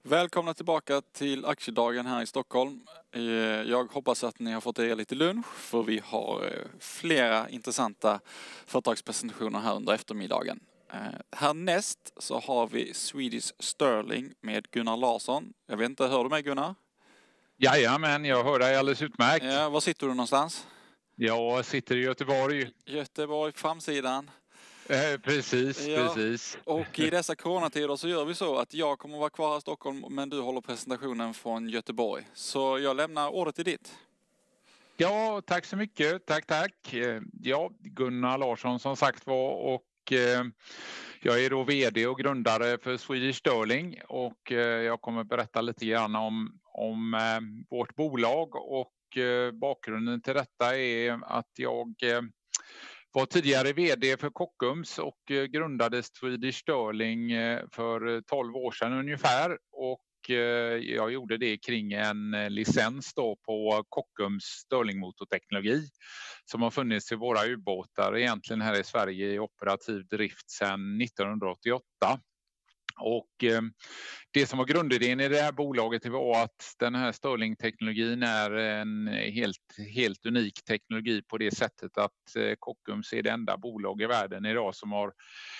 Välkomna tillbaka till aktiedagen här i Stockholm. Jag hoppas att ni har fått er lite lunch, för vi har flera intressanta företagspresentationer här under eftermiddagen. Härnäst så har vi Swedish Sterling med Gunnar Larsson. Jag vet inte, hör du mig Gunnar? Jajamän, jag hör dig alldeles utmärkt. Ja, var sitter du någonstans? Jag sitter i Göteborg. Göteborg, framsidan. Precis. Och i dessa coronatider så gör vi så att jag kommer vara kvar i Stockholm, men du håller presentationen från Göteborg. Så jag lämnar ordet till ditt. Ja, tack så mycket. Tack. Ja, Gunnar Larsson som sagt var, och jag är då vd och grundare för Swedish Sterling, och jag kommer berätta lite grann om vårt bolag, och bakgrunden till detta är att jag var tidigare vd för Kockums och grundade Swedish Sterling för 12 år sedan ungefär, och jag gjorde det kring en licens då på Kockums Sterlingmotorteknologi som har funnits i våra ubåtar egentligen här i Sverige i operativ drift sedan 1988. Och det som var grundidén i det här bolaget var att den här Sterling-teknologin är en helt unik teknologi på det sättet att Kockums är det enda bolag i världen idag som har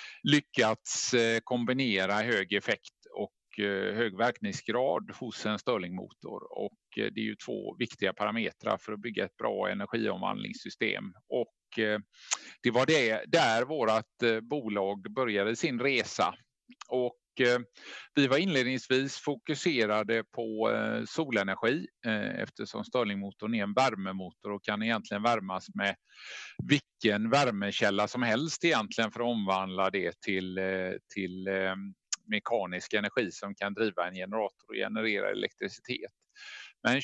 lyckats kombinera hög effekt och hög verkningsgrad hos en Sterlingmotor. Och det är ju två viktiga parametrar för att bygga ett bra energiomvandlingssystem. Och det var där vårt bolag började sin resa. Och vi var inledningsvis fokuserade på solenergi eftersom Sterlingmotorn är en värmemotor och kan egentligen värmas med vilken värmekälla som helst egentligen för att omvandla det till mekanisk energi som kan driva en generator och generera elektricitet. Men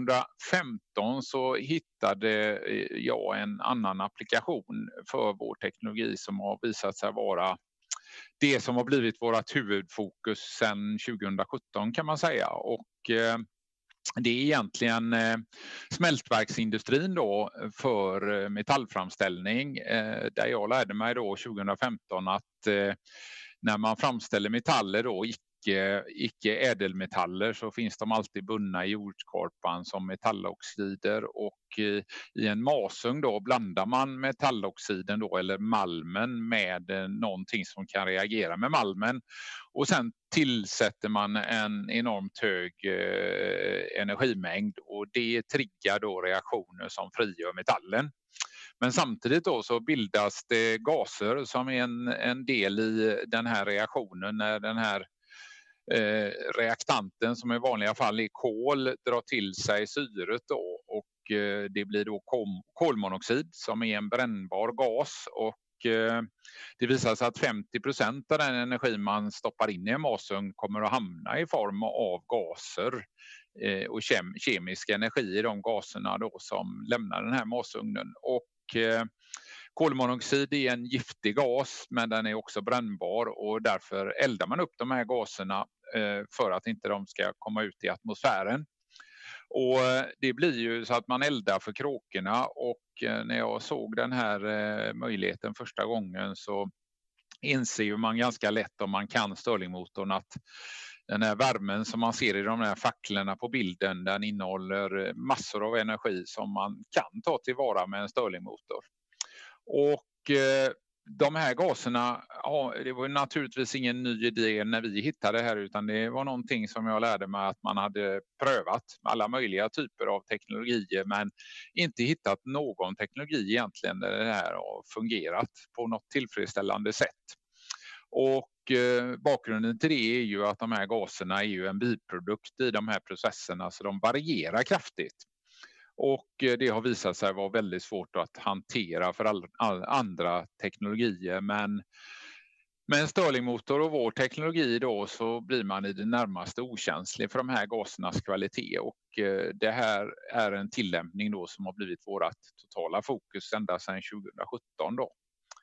2015 så hittade jag en annan applikation för vår teknologi som har visat sig vara det som har blivit vårt huvudfokus sedan 2017 kan man säga. Och det är egentligen smältverksindustrin då för metallframställning, där jag lärde mig då 2015 att när man framställer metaller då, icke ädelmetaller, så finns de alltid bundna i jordskorpan som metalloxider, och i en masugn då blandar man metalloxiden då eller malmen med någonting som kan reagera med malmen, och sen tillsätter man en enormt hög energimängd, och det triggar då reaktioner som frigör metallen. Men samtidigt då så bildas det gaser som är en del i den här reaktionen när den här reaktanten, som i vanliga fall är kol, drar till sig syret då, och det blir då kolmonoxid som är en brännbar gas, och det visar sig att 50% av den energi man stoppar in i en masugn kommer att hamna i form av gaser och kemisk energi i de gaserna då som lämnar den här masugnen. Och kolmonoxid är en giftig gas, men den är också brännbar, och därför eldar man upp de här gaserna för att inte de ska komma ut i atmosfären. Och det blir ju så att man eldar för kråkorna, och när jag såg den här möjligheten första gången så inser man ganska lätt, om man kan Sterlingmotorn, att den här värmen som man ser i de här facklorna på bilden, den innehåller massor av energi som man kan ta tillvara med en Sterlingmotor. Och de här gaserna, ja, det var naturligtvis ingen ny idé när vi hittade det här, utan det var någonting som jag lärde mig att man hade prövat alla möjliga typer av teknologier, men inte hittat någon teknologi egentligen där det här har fungerat på något tillfredsställande sätt. Och bakgrunden till det är ju att de här gaserna är ju en biprodukt i de här processerna, så de varierar kraftigt. Och det har visat sig vara väldigt svårt att hantera för all andra teknologier. Men med en Sterlingmotor och vår teknologi då så blir man i det närmaste okänslig för de här gasernas kvalitet. Och det här är en tillämpning då som har blivit vårt totala fokus ända sedan 2017 då.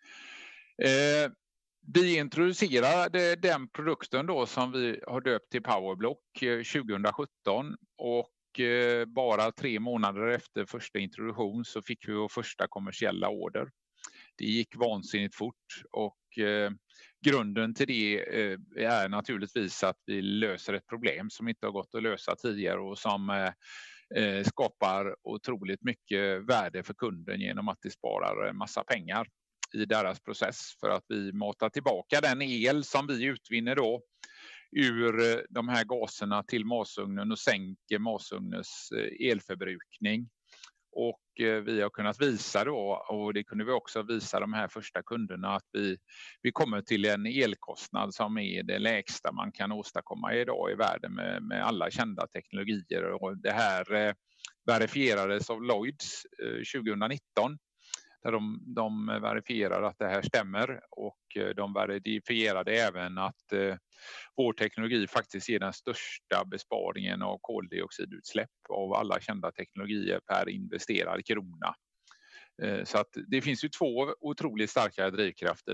Vi introducerade den produkten då som vi har döpt till Powerblock 2017, och bara 3 månader efter första introduktion så fick vi vår första kommersiella order. Det gick vansinnigt fort, och grunden till det är naturligtvis att vi löser ett problem som inte har gått att lösa tidigare och som skapar otroligt mycket värde för kunden genom att det sparar en massa pengar i deras process, för att vi matar tillbaka den el som vi utvinner då ur de här gaserna till masugnen och sänker masugnens elförbrukning. Och vi har kunnat visa då, och det kunde vi också visa de här första kunderna, att vi kommer till en elkostnad som är det lägsta man kan åstadkomma idag i världen med alla kända teknologier. Och det här verifierades av Lloyds 2019. Där de verifierar att det här stämmer, och de verifierade även att vår teknologi faktiskt ger den största besparingen av koldioxidutsläpp av alla kända teknologier per investerad krona. Så att det finns ju två otroligt starka drivkrafter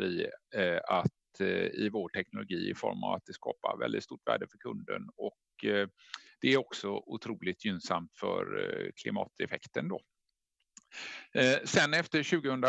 i vår teknologi, i form av att det skapar väldigt stort värde för kunden, och det är också otroligt gynnsamt för klimateffekten då. Sen efter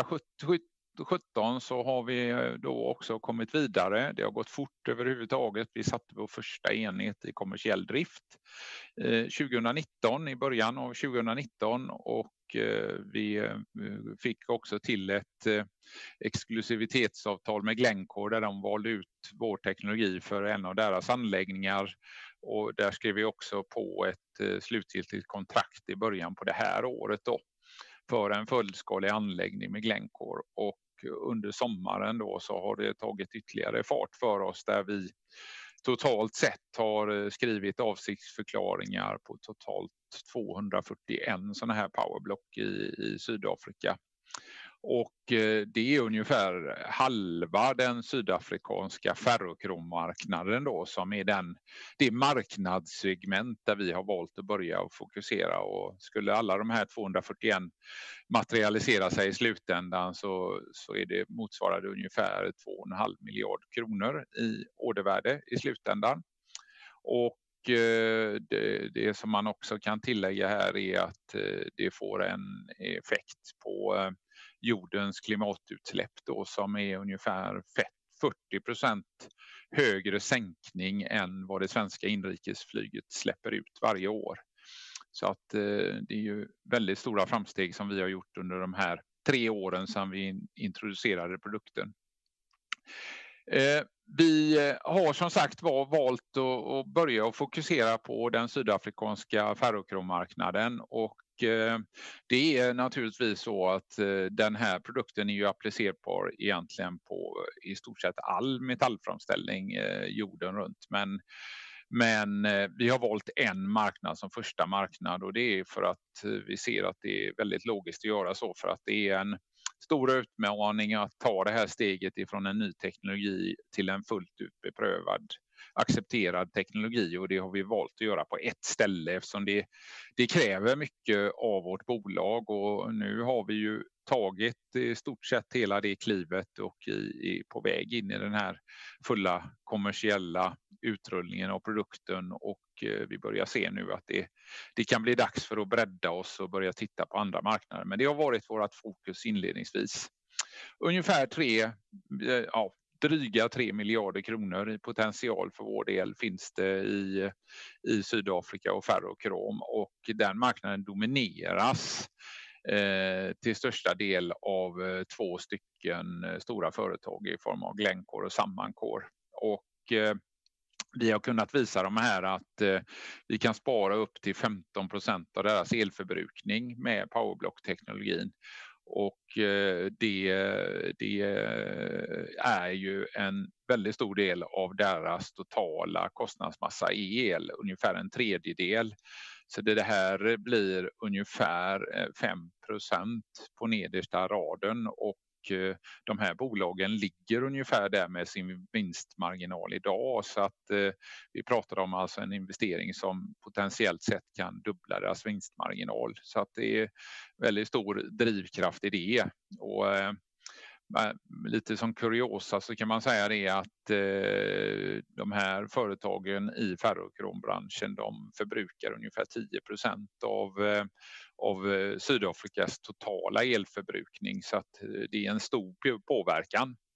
2017 så har vi då också kommit vidare. Det har gått fort överhuvudtaget. Vi satte vår första enhet i kommersiell drift 2019, i början av 2019, och vi fick också till ett exklusivitetsavtal med Glencore där de valde ut vår teknologi för en av deras anläggningar, och där skrev vi också på ett slutgiltigt kontrakt i början på det här året då, för en fullskalig anläggning med Glencore. Och under sommaren då så har det tagit ytterligare fart för oss, där vi totalt sett har skrivit avsiktsförklaringar på totalt 241 sådana här powerblock i Sydafrika. Och det är ungefär halva den sydafrikanska ferrokrommarknaden då, som är det marknadssegment där vi har valt att börja och fokusera. Och skulle alla de här 241 materialisera sig i slutändan så är det motsvarande ungefär 2,5 miljard kronor i ordervärde i slutändan. Och det som man också kan tillägga här är att det får en effekt på jordens klimatutsläpp då, som är ungefär 40% högre sänkning än vad det svenska inrikesflyget släpper ut varje år. Så att det är ju väldigt stora framsteg som vi har gjort under de här 3 åren sedan vi introducerade produkten. Vi har som sagt valt att börja fokusera på den sydafrikanska ferrokrommarknaden, och det är naturligtvis så att den här produkten är ju applicerbar egentligen på i stort sett all metallframställning jorden runt. Men vi har valt en marknad som första marknad, och det är för att vi ser att det är väldigt logiskt att göra så, för att det är en stor utmaning att ta det här steget ifrån en ny teknologi till en fullt ut beprövad, accepterad teknologi, och det har vi valt att göra på ett ställe eftersom det kräver mycket av vårt bolag. Och nu har vi ju tagit i stort sett hela det klivet och är på väg in i den här fulla kommersiella utrullningen av produkten, och vi börjar se nu att det kan bli dags för att bredda oss och börja titta på andra marknader. Men det har varit vårt fokus inledningsvis. Ungefär dryga 3 miljarder kronor i potential för vår del finns det i Sydafrika och ferrokrom, och den marknaden domineras till största del av 2 stycken stora företag i form av Glencore och Sammancor. Och vi har kunnat visa de här att vi kan spara upp till 15% av deras elförbrukning med powerblock-teknologin. Och det är ju en väldigt stor del av deras totala kostnadsmassa i el, ungefär en tredjedel. Så det här blir ungefär 5% på nedersta raden, och de här bolagen ligger ungefär där med sin vinstmarginal idag, så att vi pratar om alltså en investering som potentiellt sett kan dubbla deras vinstmarginal. Så att det är väldigt stor drivkraft i det. Och lite som kuriosa så kan man säga det att de här företagen i ferrokrombranschen, de förbrukar ungefär 10% av Sydafrikas totala elförbrukning, så att det är en stor påverkan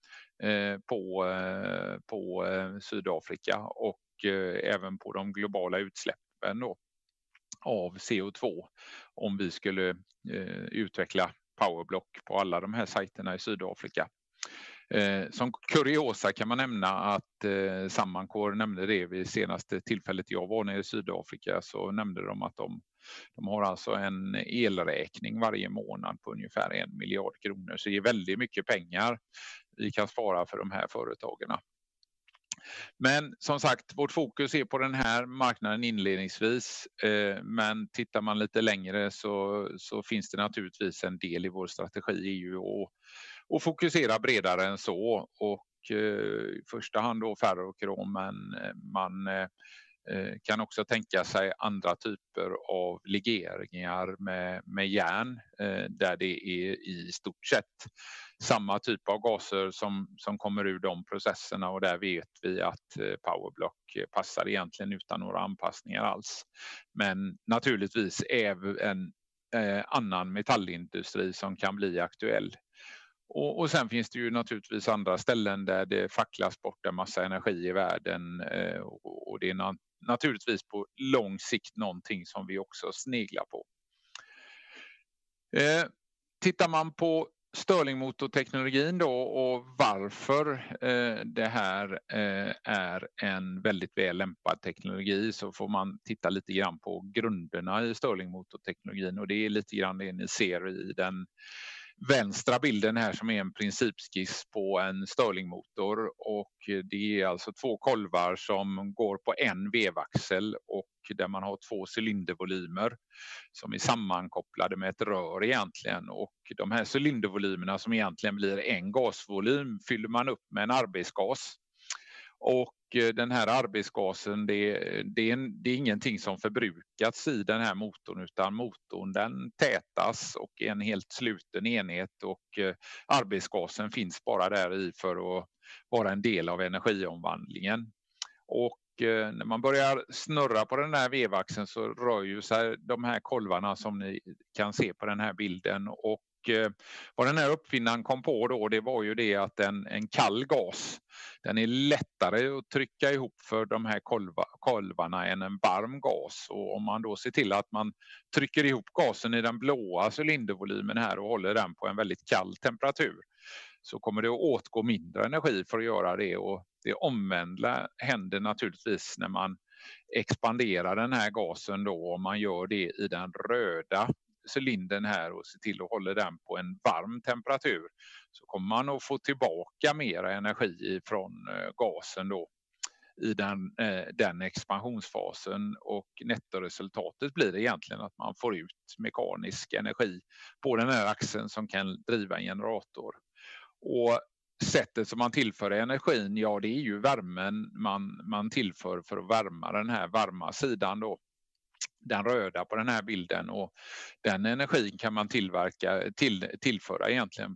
på Sydafrika och även på de globala utsläppen då av CO2 om vi skulle utveckla powerblock på alla de här sajterna i Sydafrika. Som kuriosa kan man nämna att Sammankor nämnde det vid senaste tillfället jag var nere i Sydafrika, så nämnde de att de har alltså en elräkning varje månad på ungefär 1 miljard kronor. Så det är väldigt mycket pengar vi kan spara för de här företagen. Men som sagt, vårt fokus är på den här marknaden inledningsvis. Men tittar man lite längre så finns det naturligtvis en del i vår strategi är ju att fokusera bredare än så. Och i första hand då ferrokrom, men man kan också tänka sig andra typer av legeringar med järn där det är i stort sett samma typ av gaser som kommer ur de processerna, och där vet vi att powerblock passar egentligen utan några anpassningar alls. Men naturligtvis även en annan metallindustri som kan bli aktuell. Och sen finns det ju naturligtvis andra ställen där det facklas bort en massa energi i världen, och det är naturligtvis på lång sikt någonting som vi också sneglar på. Tittar man på Stirlingmotorteknologin då och varför det här är en väldigt väl lämpad teknologi, så får man titta lite grann på grunderna i Stirlingmotorteknologin, och det är lite grann det ni ser i den vänstra bilden här som är en principskiss på en Stirlingmotor, och det är alltså 2 kolvar som går på en vevaxel och där man har 2 cylindervolymer som är sammankopplade med ett rör egentligen, och de här cylindervolymerna som egentligen blir en gasvolym fyller man upp med en arbetsgas. Och den här arbetsgasen, det är ingenting som förbrukats i den här motorn, utan motorn den tätas och är en helt sluten enhet, och arbetsgasen finns bara där i för att vara en del av energiomvandlingen. Och när man börjar snurra på den här vevaxeln så rör ju sig de här kolvarna som ni kan se på den här bilden, och vad den här uppfinnaren kom på då, det var ju det att en kall gas, den är lättare att trycka ihop för de här kolvarna än en varm gas. Och om man då ser till att man trycker ihop gasen i den blåa cylindervolymen här och håller den på en väldigt kall temperatur, så kommer det att åtgå mindre energi för att göra det. Och det omvända händer naturligtvis när man expanderar den här gasen då, om man gör det i den röda cylindern här och ser till att hålla den på en varm temperatur, så kommer man att få tillbaka mer energi från gasen då i den expansionsfasen, och nettoresultatet blir egentligen att man får ut mekanisk energi på den här axeln som kan driva en generator. Och sättet som man tillför energin, ja det är ju värmen man tillför för att värma den här varma sidan då, den röda på den här bilden, och den energin kan man tillföra egentligen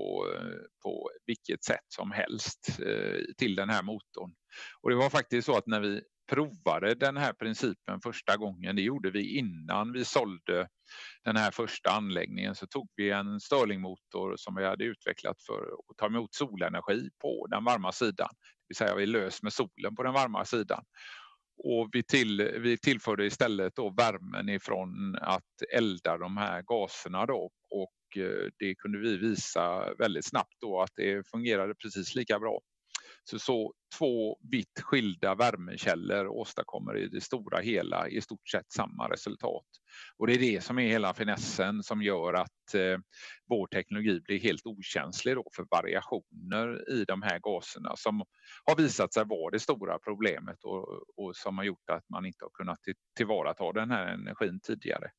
på vilket sätt som helst till den här motorn. Och det var faktiskt så att när vi provade den här principen första gången, det gjorde vi innan vi sålde den här första anläggningen, så tog vi en Stirlingmotor som vi hade utvecklat för att ta emot solenergi på den varma sidan. Det vill säga vi lös med solen på den varma sidan. Och vi tillförde istället då värmen ifrån att elda de här gaserna då, och det kunde vi visa väldigt snabbt då att det fungerade precis lika bra. Så 2 vitt skilda värmekällor åstadkommer i det stora hela i stort sett samma resultat. Och det är det som är hela finessen som gör att vår teknologi blir helt okänslig då för variationer i de här gaserna som har visat sig vara det stora problemet och som har gjort att man inte har kunnat tillvarata den här energin tidigare.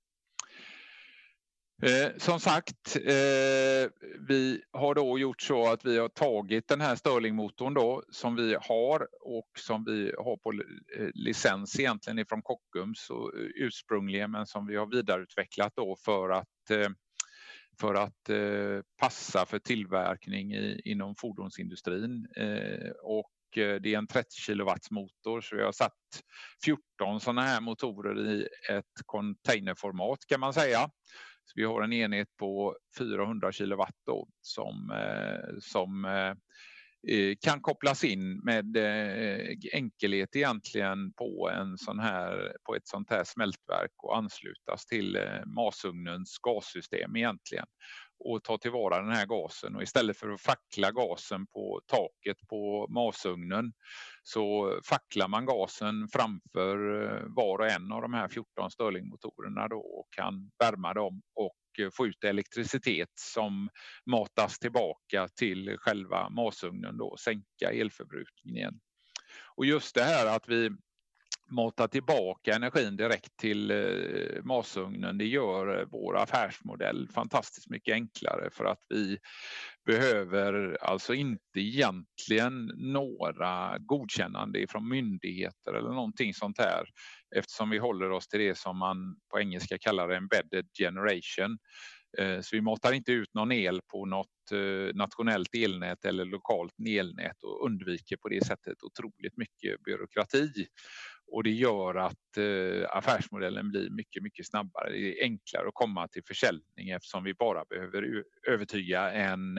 Som sagt, vi har då gjort så att vi har tagit den här Stirlingmotorn då som vi har och som vi har på licens egentligen ifrån Kockums och ursprungligen, men som vi har vidareutvecklat då för att passa för tillverkning inom fordonsindustrin. Och det är en 30 kilowatts motor, så vi har satt 14 sådana här motorer i ett containerformat kan man säga. Så vi har en enhet på 400 kilowatt då, som kan kopplas in med enkelhet egentligen på på ett sånt här smältverk och anslutas till masugnens gassystem egentligen och ta tillvara den här gasen. Och istället för att fackla gasen på taket på masugnen så facklar man gasen framför var och en av de här 14 Stirlingmotorerna då och kan värma dem och få ut elektricitet som matas tillbaka till själva masugnen då, sänka elförbrukningen. Och just det här att vi matar tillbaka energin direkt till masugnen, det gör vår affärsmodell fantastiskt mycket enklare, för att vi behöver alltså inte egentligen några godkännande från myndigheter eller någonting sånt här, eftersom vi håller oss till det som man på engelska kallar embedded generation. Så vi matar inte ut någon el på något nationellt elnät eller lokalt elnät och undviker på det sättet otroligt mycket byråkrati. Och det gör att affärsmodellen blir mycket, mycket snabbare. Det är enklare att komma till försäljning eftersom vi bara behöver övertyga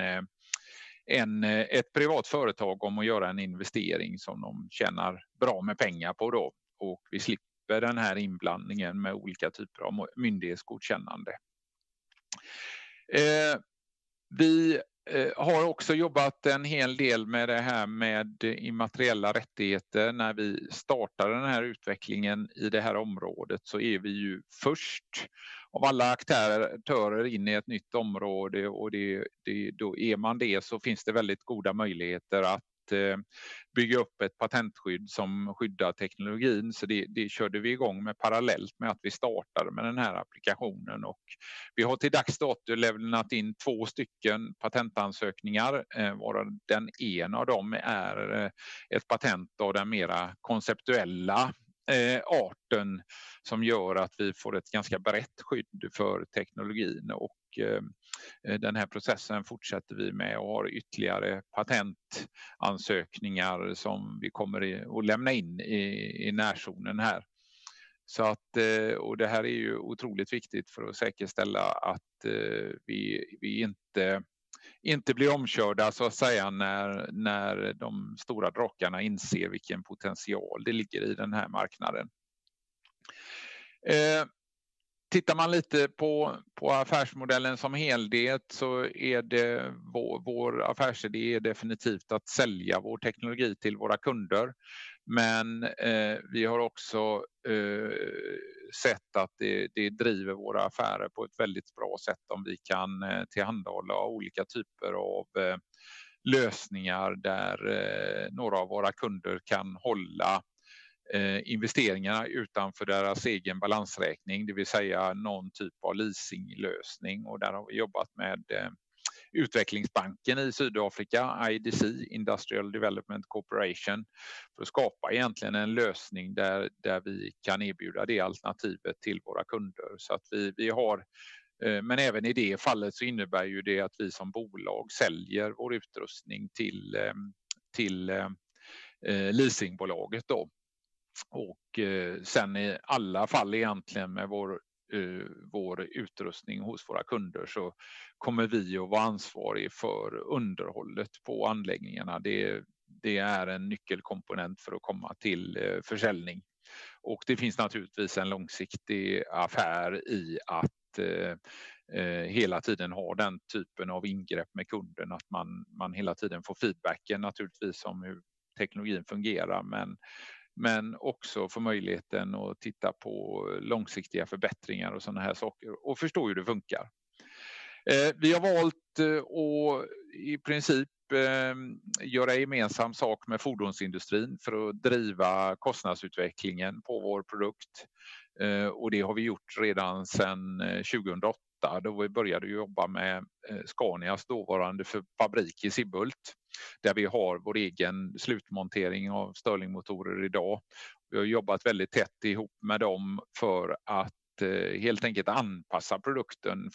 ett privat företag om att göra en investering som de tjänar bra med pengar på då. Och vi slipper den här inblandningen med olika typer av myndighetsgodkännande. Vi har också jobbat en hel del med det här med immateriella rättigheter. När vi startar den här utvecklingen i det här området så är vi ju först av alla aktörer in i ett nytt område, och då är man det så finns det väldigt goda möjligheter att bygga upp ett patentskydd som skyddar teknologin. Så det körde vi igång med parallellt med att vi startade med den här applikationen, och vi har till dags dato lämnat in 2 stycken patentansökningar, varav den ena av dem är ett patent av den mera konceptuella arten som gör att vi får ett ganska brett skydd för teknologin, och den här processen fortsätter vi med och har ytterligare patentansökningar som vi kommer att lämna in i närzonen här. Så att, och det här är ju otroligt viktigt för att säkerställa att vi inte blir omkörda så att säga när de stora drakarna inser vilken potential det ligger i den här marknaden. Tittar man lite på affärsmodellen som helhet så är det vår affärsidé är definitivt att sälja vår teknologi till våra kunder. Men vi har också sett att det driver våra affärer på ett väldigt bra sätt om vi kan tillhandahålla olika typer av lösningar där några av våra kunder kan hålla investeringarna utanför deras egen balansräkning, det vill säga någon typ av leasinglösning, och där har vi jobbat med utvecklingsbanken i Sydafrika, IDC, Industrial Development Corporation, för att skapa egentligen en lösning där vi kan erbjuda det alternativet till våra kunder. Så att vi har, men även i det fallet så innebär ju det att vi som bolag säljer vår utrustning till leasingbolaget då. Och sen i alla fall egentligen med vår utrustning hos våra kunder så kommer vi att vara ansvarig för underhållet på anläggningarna. Det är en nyckelkomponent för att komma till försäljning. Och det finns naturligtvis en långsiktig affär i att hela tiden ha den typen av ingrepp med kunden, att man hela tiden får feedbacken naturligtvis om hur teknologin fungerar, men också få möjligheten att titta på långsiktiga förbättringar och sådana här saker och förstå hur det funkar. Vi har valt att i princip göra gemensam sak med fordonsindustrin för att driva kostnadsutvecklingen på vår produkt. Och det har vi gjort redan sedan 2008, då vi började jobba med Scanias dåvarande fabrik i Sibbhult, där vi har vår egen slutmontering av Stirlingmotorer idag. Vi har jobbat väldigt tätt ihop med dem för att helt enkelt anpassa produkten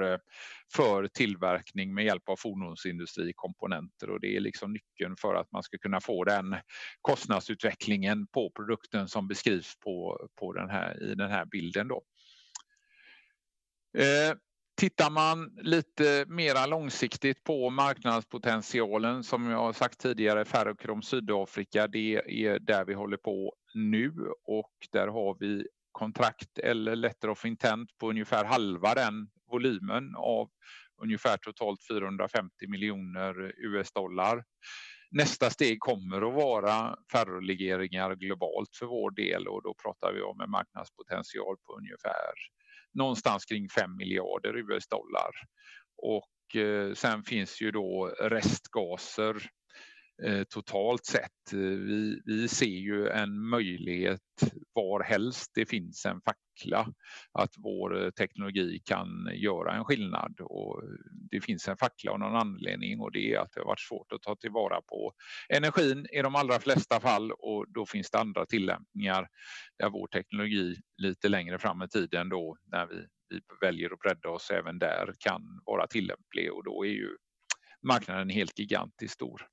för tillverkning med hjälp av fordonsindustrikomponenter, och det är liksom nyckeln för att man ska kunna få den kostnadsutvecklingen på produkten som beskrivs i den här bilden då. Tittar man lite mera långsiktigt på marknadspotentialen, som jag har sagt tidigare, Ferrokrom Sydafrika, det är där vi håller på nu, och där har vi kontrakt eller letter of intent på ungefär halva den volymen av ungefär totalt 450 miljoner US-dollar. Nästa steg kommer att vara ferrolegeringar globalt för vår del, och då pratar vi om en marknadspotential på ungefär någonstans kring 5 miljarder US-dollar. Och sen finns ju då restgaser totalt sett. Vi ser ju en möjlighet var helst det finns en fackla att vår teknologi kan göra en skillnad, och det finns en fackla av någon anledning, och det är att det har varit svårt att ta tillvara på energin i de allra flesta fall, och då finns det andra tillämpningar där vår teknologi lite längre fram i tiden då, när vi väljer att bredda oss även där, kan vara tillämplig, och då är ju marknaden helt gigantiskt stor.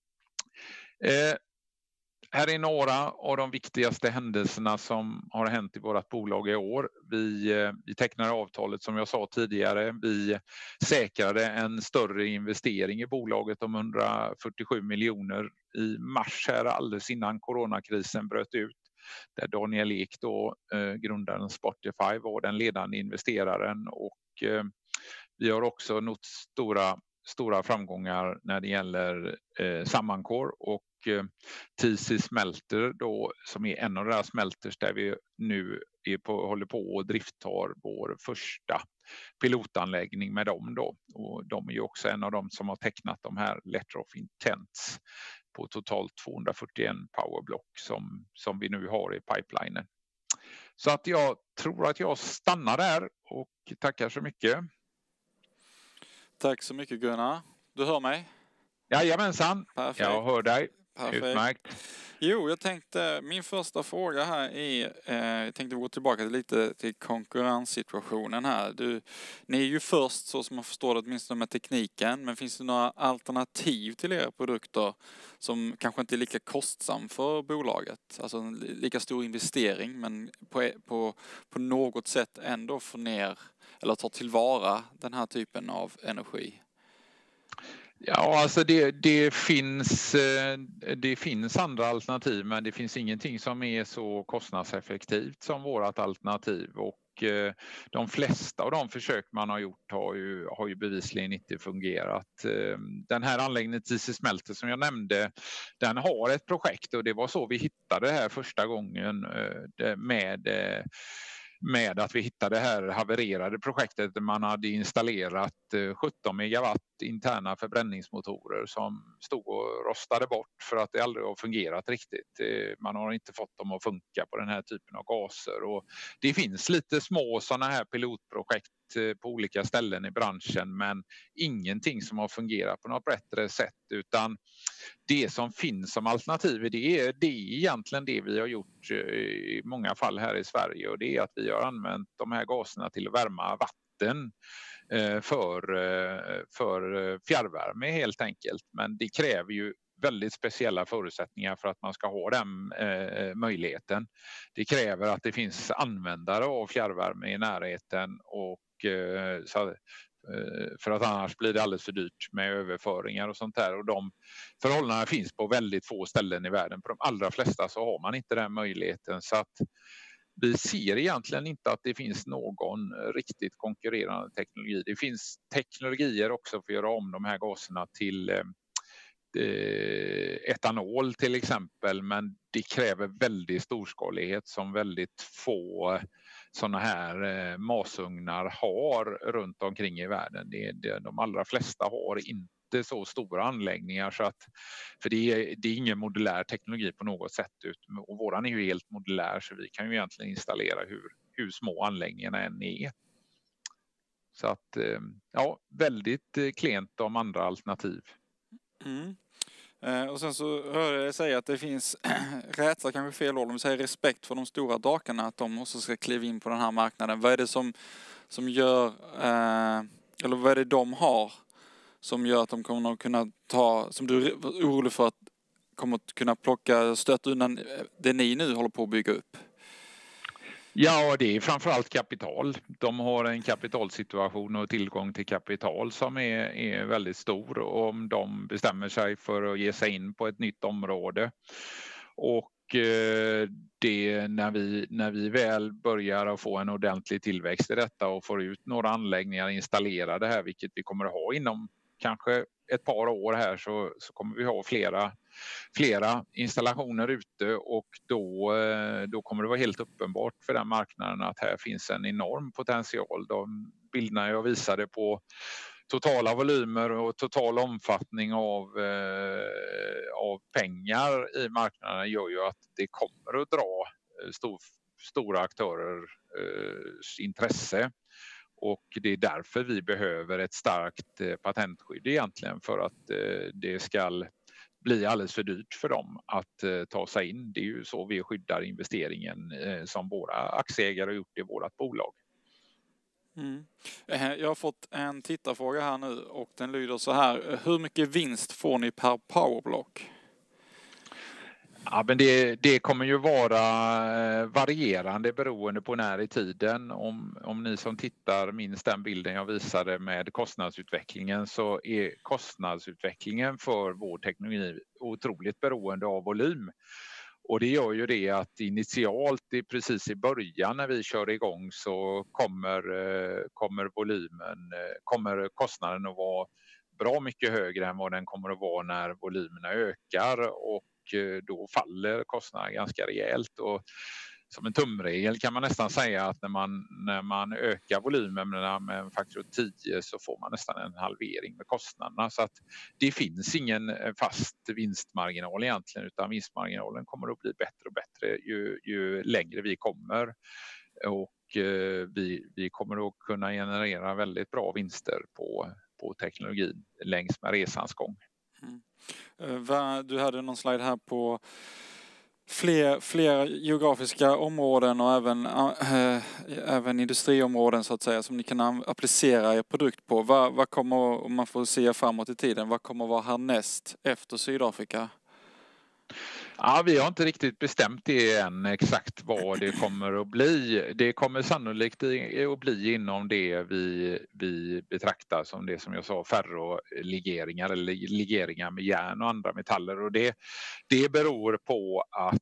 Här är några av de viktigaste händelserna som har hänt i vårt bolag i år. Vi tecknade avtalet som jag sa tidigare. Vi säkrade en större investering i bolaget om 147 miljoner i mars här, alldeles innan coronakrisen bröt ut. Där Daniel Ek då, grundaren Spotify, var den ledande investeraren, och vi har också nått stora framgångar när det gäller Sammancore och TC Smelter då, som är en av deras smelters där vi nu håller på och driftar vår första pilotanläggning med dem då. Och de är ju också en av dem som har tecknat de här letter of intents på totalt 241 powerblock som vi nu har i pipelinen. Så att jag tror att jag stannar där och tackar så mycket. Tack så mycket Gunnar. Du hör mig? Jajamensan, Perfekt. Jag hör dig. Perfekt. Utmärkt. Jo, jag tänkte, min första fråga här är, jag tänkte gå tillbaka lite till konkurrenssituationen här. Ni är ju först, så som man förstår det, åtminstone med tekniken, men finns det några alternativ till era produkter som kanske inte är lika kostsam för bolaget? Alltså en lika stor investering, men på något sätt ändå få ner eller ta tillvara den här typen av energi? Ja, alltså det finns andra alternativ, men det finns ingenting som är så kostnadseffektivt som vårt alternativ, och de flesta av de försök man har gjort har ju bevisligen inte fungerat. Den här anläggningen TC Smelter som jag nämnde, den har ett projekt, och det var så vi hittade det här första gången med att vi hittade det här havererade projektet där man hade installerat 17 megawatt interna förbränningsmotorer som stod och rostade bort för att det aldrig har fungerat riktigt. Man har inte fått dem att funka på den här typen av gaser, och det finns lite små sådana här pilotprojekt på olika ställen i branschen, men ingenting som har fungerat på något bättre sätt, utan det som finns som alternativ det är egentligen det vi har gjort i många fall här i Sverige, och det är att vi har använt de här gaserna till att värma vatten för fjärrvärme helt enkelt, men det kräver ju väldigt speciella förutsättningar för att man ska ha den möjligheten. Det kräver att det finns användare av fjärrvärme i närheten, och för att annars blir det alldeles för dyrt med överföringar och sånt där, och de förhållandena finns på väldigt få ställen i världen. På de allra flesta så har man inte den möjligheten, så att vi ser egentligen inte att det finns någon riktigt konkurrerande teknologi. Det finns teknologier också för att göra om de här gaserna till etanol till exempel, men det kräver väldigt storskalighet som väldigt få sådana här masugnar har runt omkring i världen. De allra flesta har inte så stora anläggningar, så att, för det är ingen modulär teknologi på något sätt, och våran är ju helt modulär, så vi kan ju egentligen installera hur små anläggningarna än är. Så att ja, väldigt klent om andra alternativ. Mm. Och sen så hör jag säga att det finns rädsla, kanske fel ord, om vi säger respekt för de stora drakarna, att de också ska kliva in på den här marknaden. Vad är det som gör, eller vad är det de har som gör att de kommer att kunna som du är orolig för, att kommer att kunna stöta undan det ni nu håller på att bygga upp? Ja, det är framförallt kapital. De har en kapitalsituation och tillgång till kapital som är väldigt stor om de bestämmer sig för att ge sig in på ett nytt område. Och när vi väl börjar att få en ordentlig tillväxt i detta och får ut några anläggningar installerade här, vilket vi kommer att ha inom kanske ett par år här, så kommer vi ha flera installationer ute, och då kommer det vara helt uppenbart för den marknaden att här finns en enorm potential. De bilderna jag visade på totala volymer och total omfattning av pengar i marknaden gör ju att det kommer att dra stora aktörers intresse. Och det är därför vi behöver ett starkt patentskydd egentligen, för att det ska bli alldeles för dyrt för dem att ta sig in. Det är ju så vi skyddar investeringen som våra aktieägare har gjort i vårt bolag. Mm. Jag har fått en tittarfråga här nu och den lyder så här: hur mycket vinst får ni per powerblock? Ja, men det kommer ju vara varierande beroende på när i tiden. Om ni som tittar minns den bilden jag visade med kostnadsutvecklingen, så är kostnadsutvecklingen för vår teknologi otroligt beroende av volym. Och det gör ju det att initialt, precis i början när vi kör igång, så kommer kostnaden att vara bra mycket högre än vad den kommer att vara när volymerna ökar, och då faller kostnaden ganska rejält. Och som en tumregel kan man nästan säga att när man ökar volymerna med en faktor 10 så får man nästan en halvering med kostnaderna. Så att det finns ingen fast vinstmarginal egentligen, utan vinstmarginalen kommer att bli bättre och bättre ju längre vi kommer. Och vi kommer att kunna generera väldigt bra vinster på teknologin längs med resans gång. Du hade någon slide här på fler geografiska områden och även industriområden så att säga, som ni kan applicera er produkt på. Vad kommer, om man får se framåt i tiden, vad kommer vara härnäst efter Sydafrika? Ja, vi har inte riktigt bestämt det än exakt vad det kommer att bli. Det kommer sannolikt att bli inom det vi betraktar som det som jag sa, ferrolegeringar eller legeringar med järn och andra metaller. Och det beror på att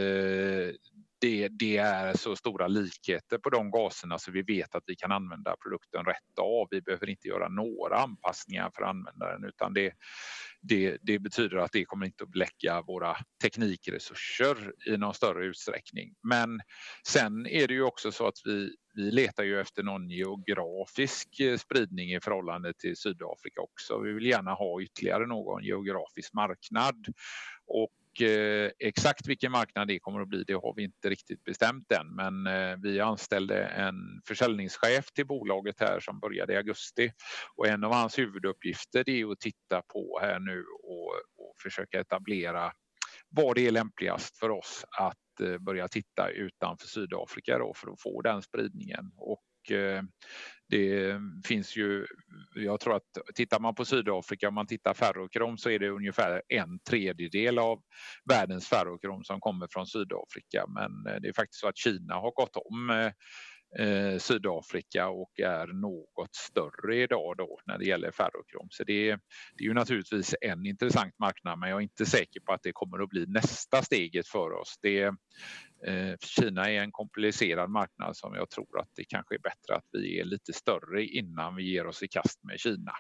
det är så stora likheter på de gaserna så vi vet att vi kan använda produkten rätt av. Vi behöver inte göra några anpassningar för användaren, utan det betyder att det kommer inte att läcka våra teknikresurser i någon större utsträckning. Men sen är det ju också så att vi letar ju efter någon geografisk spridning i förhållande till Sydafrika också. Vi vill gärna ha ytterligare någon geografisk marknad, och exakt vilken marknad det kommer att bli, det har vi inte riktigt bestämt än, men vi anställde en försäljningschef till bolaget här som började i augusti, och en av hans huvuduppgifter är att titta på här nu och försöka etablera vad det är lämpligast för oss att börja titta utanför Sydafrika då, för att få den spridningen. Och det finns ju, jag tror att tittar man på Sydafrika, om man tittar ferrokrom, så är det ungefär 1/3 av världens ferrokrom som kommer från Sydafrika. Men det är faktiskt så att Kina har gått om Sydafrika och är något större idag då när det gäller ferrokrom. Så det är ju naturligtvis en intressant marknad, men jag är inte säker på att det kommer att bli nästa steget för oss. Kina är en komplicerad marknad som jag tror att det kanske är bättre att vi är lite större innan vi ger oss i kast med Kina.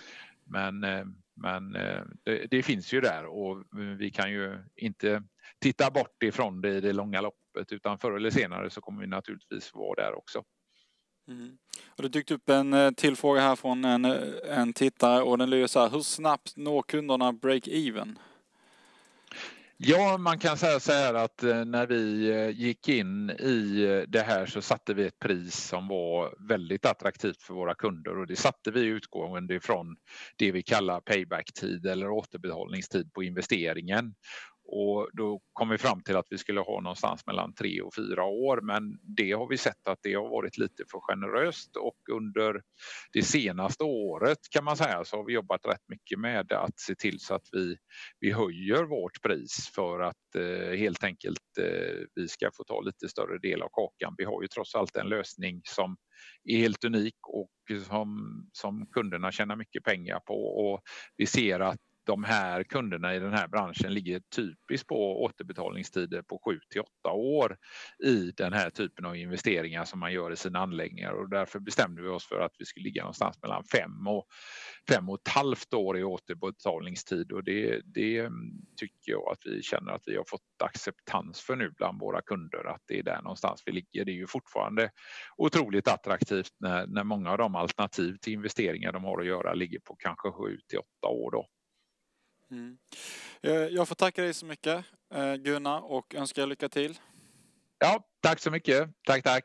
Men det finns ju där, och vi kan ju inte titta bort ifrån det i det långa loppet, utan förr eller senare så kommer vi naturligtvis vara där också. Mm. Och det dykt upp en till fråga här från en tittare, och den lyder så här: hur snabbt når kunderna break-even? Ja, man kan säga så här att när vi gick in i det här så satte vi ett pris som var väldigt attraktivt för våra kunder, och det satte vi utgående ifrån det vi kallar payback-tid eller återbetalningstid på investeringen. Och då kom vi fram till att vi skulle ha någonstans mellan 3 och 4 år, men det har vi sett att det har varit lite för generöst, och under det senaste året kan man säga så har vi jobbat rätt mycket med att se till så att vi höjer vårt pris för att helt enkelt vi ska få ta lite större del av kakan. Vi har ju trots allt en lösning som är helt unik och som kunderna tjänar mycket pengar på, och vi ser att de här kunderna i den här branschen ligger typiskt på återbetalningstider på 7 till 8 år i den här typen av investeringar som man gör i sina anläggningar, och därför bestämde vi oss för att vi skulle ligga någonstans mellan 5 och 5,5 år i återbetalningstid, och det tycker jag att vi känner att vi har fått acceptans för nu bland våra kunder, att det är där någonstans vi ligger. Det är ju fortfarande otroligt attraktivt när många av de alternativ till investeringar de har att göra ligger på kanske 7 till 8 år då. Mm. Jag får tacka dig så mycket, Gunnar, och önskar lycka till. Ja, tack så mycket. Tack.